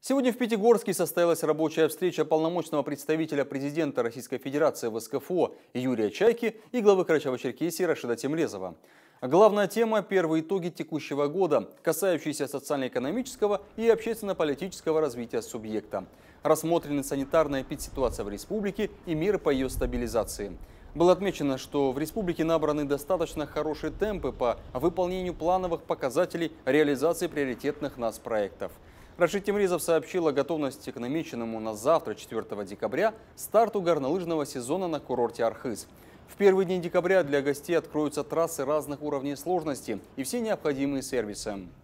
Сегодня в Пятигорске состоялась рабочая встреча полномочного представителя президента Российской Федерации в СКФО Юрия Чайки и главы Карачаево-Черкесии Рашида Темрезова. Главная тема – первые итоги текущего года, касающиеся социально-экономического и общественно-политического развития субъекта. Рассмотрены санитарная эпидситуация в республике и меры по ее стабилизации. Было отмечено, что в республике набраны достаточно хорошие темпы по выполнению плановых показателей реализации приоритетных нацпроектов. Рашид Темрезов сообщил о готовности к намеченному на завтра, 4 декабря, старту горнолыжного сезона на курорте Архыз. В первые дни декабря для гостей откроются трассы разных уровней сложности и все необходимые сервисы.